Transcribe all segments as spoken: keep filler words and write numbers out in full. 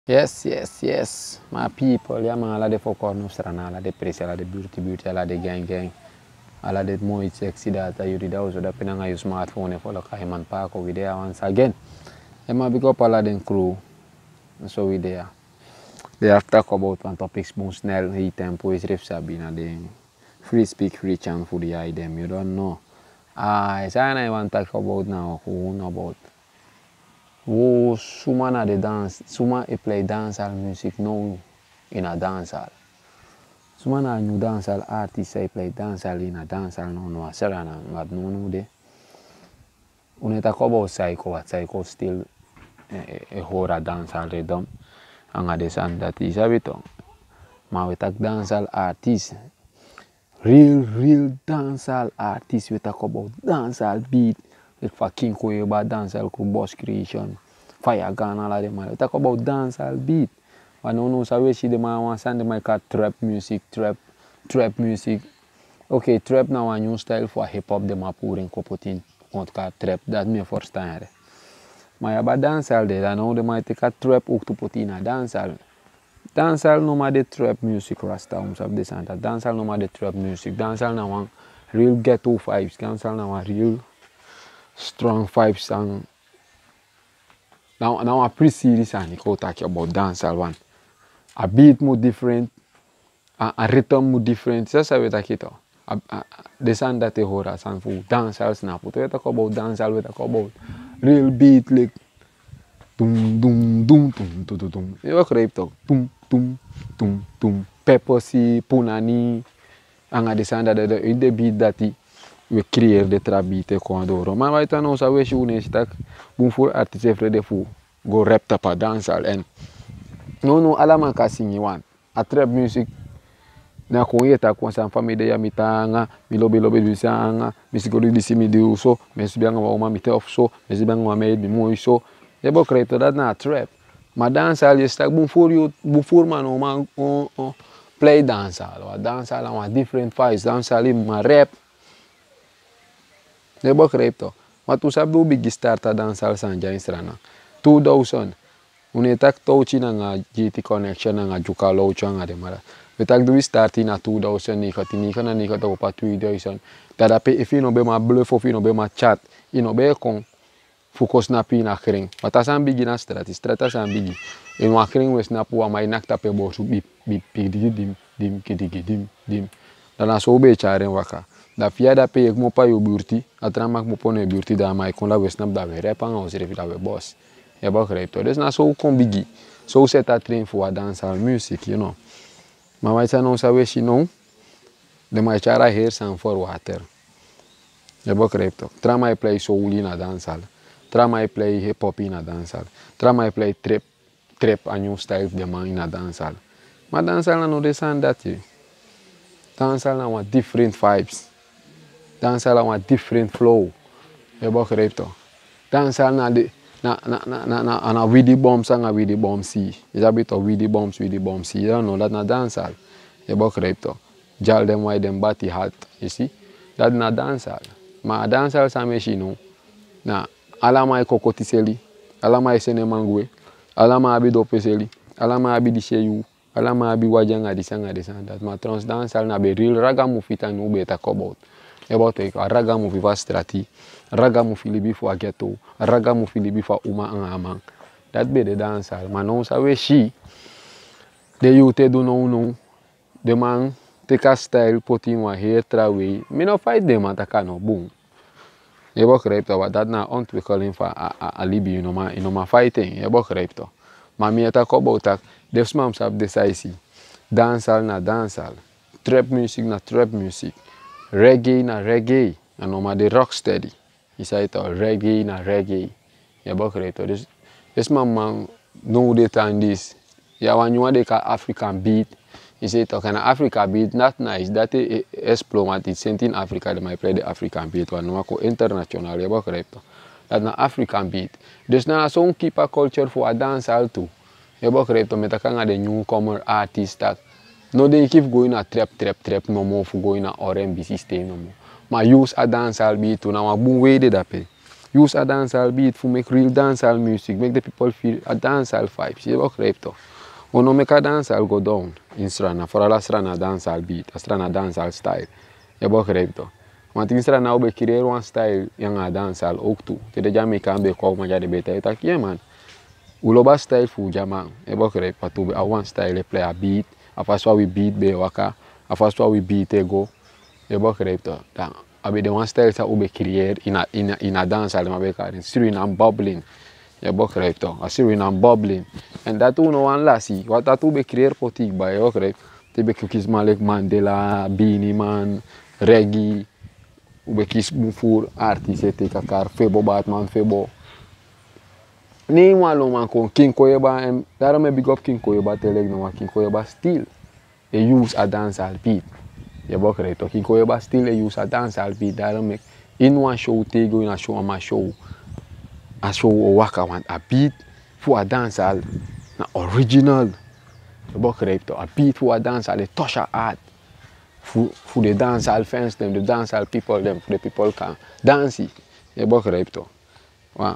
Yes, yes, yes. My people, yeah man, alla de fokor no strana, alla de presi, alla de beauty beauty, alla de gang gang. Alla de mooi sexy data, you did also that pinanga your smartphone for the Kaiman Paco we there once again. And my big up alla den crew. So we there. They have talk about one topics more snel, he tempo is ref sabina de free speak free chant for the item, you don't know. Ah, uh, I want to talk about now, who know about. Wo suma na de dance, suma e play dancehall music now in a dancehall. Suma na new dancehall artist e play dancehall in a dancehall no no serana ngad no no de. Uneta ko about psycho, what psycho still e, e hora dancehall rhythm. Anga de san that is abito. Ma we tak dancehall artist. Real real dancehall artist we talk about dancehall beat. Like for King Koyeba dancehall crew boss creation. Fire gun all of them. We talk about dancehall beat. I don't know so she the man want send the mic at trap music, trap, trap music. Okay, trap now a new style for hip hop them are pouring kopotin on trap. That's me first time. Maar ja, bij dancehall de, dan nou de might take a trap ook to put in a dancehall. Dancehall no maar de trap music rasta om so this and that. Dancehall no maar de trap music. Dancehall now one real ghetto vibes. Dancehall now a real strong vibes and now now a pretty serious and I talk about dancehall one. A beat more different, a, a rhythm more different. That's how we talk it out. The sound that they hold us and for dancehall snap. We talk about dancehall, we talk about real beat like dum dum dum dum dum dum dum. You work right talk dum dum dum dum. Peppersi, punani, anga the sound that the in the beat that we create the trap beat e kwandoro. Maar wij dan ons alweer zien is dat boom voor artiest even de fu go rap tapa dancehall en no no alama ka sing one. A trap music na kuyeta kwa sa family ya mitanga milobe lobe bisanga misigolo disi mi de so mesibanga wa ma mite of so mesibanga wa me mo so e bo create that na trap ma dancehall is tak boom for you boom for man o man o play dancehall or dancehall and one different vibes dancehall ma rap e bo create ma tu sabe do big start a dancehall sanja instrana two thousand unetak touch na nga G T connection na nga juka low changa de mara we tak do we start in a two thousand ni ka tini kana ni ka to pa two thousand tada pe if you no be ma bluff of you no be ma chat you no be kon focus na pi na kring mata san bigi na strati strata san bigi e no kring we snap wa mai nak tape bo su bip bip dim dim dim kidigi dim dim dana so be charen waka da fia da pe mo pa yo burti atra mak mo pone burti da mai kon la we snap da we repa nga osire fi da we boss e ba creator des na so kon bigi so set a train for dancehall music you know. Maar wij zijn ons alweer zien, de machara hier zijn voor water. Je begrijpt toch? Trama play soul in a dancehall. Trama play hip hop in a dancehall. Trama play trap, trap a new style de man in a dancehall. Maar dancehall no de zijn dat je. Dancehall na wat different vibes. Dancehall na wat different flow. Je begrijpt toch? Dancehall na de na na na na na na with the bombs and with the bomb see. Is a bit of with the bombs with the bomb see. You don't know that na dancehall. You begrijp toch? Jal them why them body hot. You see? That na dancehall. Maar dancehall sa machine na alama e kokotiseli, alama e sene mangwe, alama abi dopeseli, alama abi di sheyu, alama abi wajanga di sanga di sanga. Maar trans dancehall na be real ragamuffin no beta about. About like a ragamuffin va strati. Ragamuffin libi for ghetto, ragamuffin libi for uma amang. That be the dancehall. Man no sa we she the youth do no no. The man take a style put in one hair traway. Me no fight them ataka no boom. Je begrijpt wat dat na ontwikkeling van a, a, a libi you know ma you know ma fighting. Je begrijpt toch. Maar me talk about dat de smams have decisive. Dancehall na dancehall. Trap music na trap music. Reggae na reggae. En no ma de rocksteady. Je zei het al, reggae na reggae. Je begrijpt toch. Dus, dus man man know the time this. Ja, wanneer je de African beat. Je zei toch, een Africa beat, not nice. Dat is explode, maar het is in Afrika dat mij play de African beat. Want we maken internationaal, je begrijpt toch. Dat is een African beat. Dus na zo'n keep a culture voor a dancehall toe. Je begrijpt toch, met elkaar de newcomer artist dat. No they keep going a trap, trap, trap, no more for going a R and B system no more. Maar use a dancehall beat toe, nou maar boom way de dat pe. use a dancehall beat to make real dancehall music, make the people feel a dancehall vibes. You know, to. When you make a dancehall go down in Strana, for all Strana dancehall beat, a Strana dancehall style. You know, to. Want in Strana we create one style yang a dancehall ook toe. Te de Jamaican be ko ma jadi beter. You tak, yeah man. Uloba style fu Jamaican. You know, to be a one style they play a beat. After we beat be waka. After we beat they go. You know, to. Abi de one style sa ube create in a in a, in a dancehall ma be ka stirring and bubbling. Je begrijpt toch? Als je aan bubbling. En dat doen we aan lassie. Wat dat we creëren politiek bij, je begrijpt? Je bekijkt maar like Mandela, Beanie Man, reggae. We bekijkt voor artiesten tegen elkaar. Febo Batman, Febo. Nee man, man kon King Koyeba en daarom heb ik op King Koyeba telek no maar King Koyeba stil. Je use a dancehall beat. Je begrijpt toch? King Koyeba stil je use a dancehall beat. Daarom ik in one show tegen in een show aan show. A show waka want a beat for a dancehall na original. Je begrijpt toch? A beat for a dancehall, they touch a art. For, for the dancehall fans, them, the dancehall people, them, for the people can dance. Je begrijpt toch? Wow.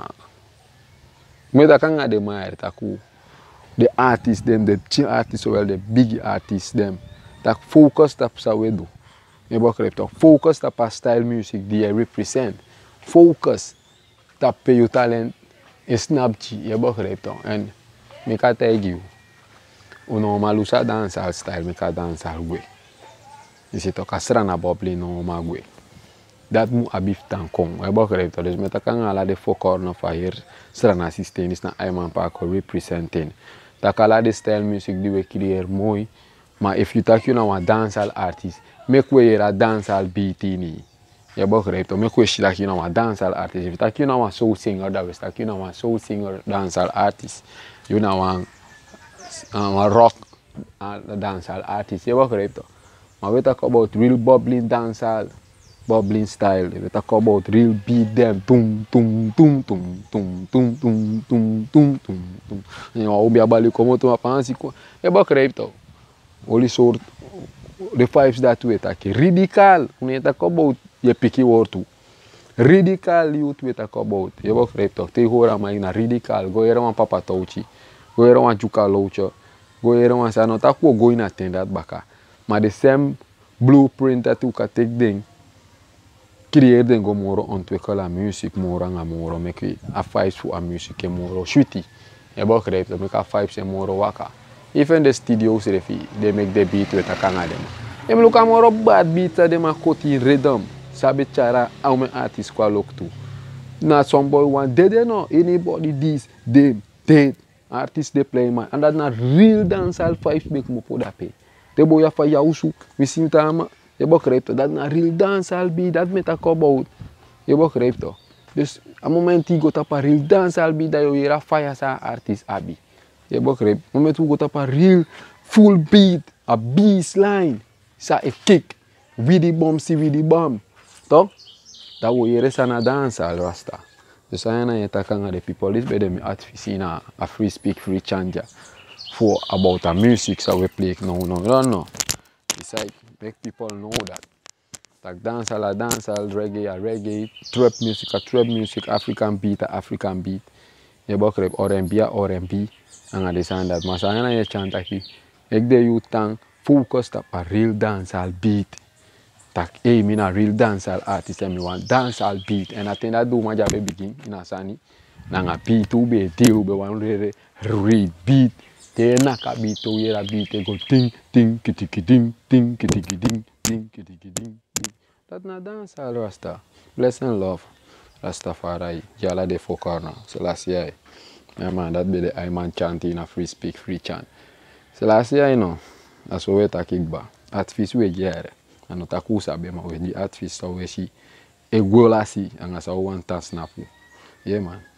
Me da kan de maar taku. The artists, them, the chill artists, well, the big artists, them, that focus op sa we do. Je begrijpt toch? Focus op a style music die represent. Focus. Dat pay je talent is snapji, je begrijpt toch? En ik kan tegen je, hoe normaal usa dancehall style, ik kan dancehall we. Je ziet ook als Strana bubbling normaal we. Dat moet abif dan komen, je begrijpt toch? Dus met kan ala de fokor van hier Strana systeem is naar Iman Paco representing. Dat kan ala de style music die we creëren mooi, maar if you talk you know a dancehall artist, make we hier a dancehall beat in. Je begrijpt toch? Ik wist dat je nou een dancehall artist is. Dat je nou een soul singer, dat is dat je nou een soul singer dancehall artist. Je nou een, een rock dancehall artist. Je begrijpt toch? Maar we talk about real bubbling dancehall, bubbling style. We talk about real beat them. Tum tum tum tum tum tum tum tum tum tum tum. Je nou obia bali como tu apansi. Je begrijpt toch? Only soort de vibes dat we talk. Radical. We talk about je piki woord toe. Radical youth weet ik about. Je begrijpt toch? Tegenwoordig maar na radical. Go hier een papa touchi. Go hier een juka loutje. Go hier een sano. Tak wo go in a ten dat baka. Maar de same blueprint dat u kan take ding. Creëer ding go moro ontwikkelen muziek moro nga moro. Make a vibes voor a muziek e moro shwiti. Je begrijpt toch? Make a vibes e moro waka. Even the studios they make the beat with a kanga dem. Je look at moro bad beat dat dem a koti rhythm. Sabe cara how my artist kwa look to. Now some boy want dead no anybody this them dead artist they play man and that's not real dancehall vibes make mo poda pay. The boy ya fa yausu mi sintama je begrijpt dat na real dancehall beat dat met a about. Je begrijpt toch? Dus a moment die got op a real dancehall beat dat je weer fire sa artist abi. Je begrijpt? Moment die got op a real full beat, a bassline, sa a kick, with the bomb si with the bomb. Toch? Dat we hier is aan het dansen al rasta. Dus aan je takken de people is bij de advies in a free speak free chanja for about a music so we play no no no no. It's like make people know that. Like dance a dance a reggae a reggae, trap music a trap music, African beat a African beat. Je begrijpt R and B a R and B en dat is aan dat. Maar aan je chant aquí. Ik de you tang focus op a real dancehall beat. Tak, hey, I'm a real dancehall artist and I want dancehall beat. And I think that do my job begin in a sunny. Nang a beat to be deal be one real beat. They knock a beat to hear a beat. They go ting ting kitty ding ting kitty ding ting kitty ding. That's not dancehall Rasta. Bless and love. Rastafari. Jala de Fokorna. So last year. Yeah man, that be the I man chanting a free speak free chant. So last year you know. That's what we talking about. At first we get and not aku sabe ma we di artist so we si e gola si anga sa one task na fu. Yeah man.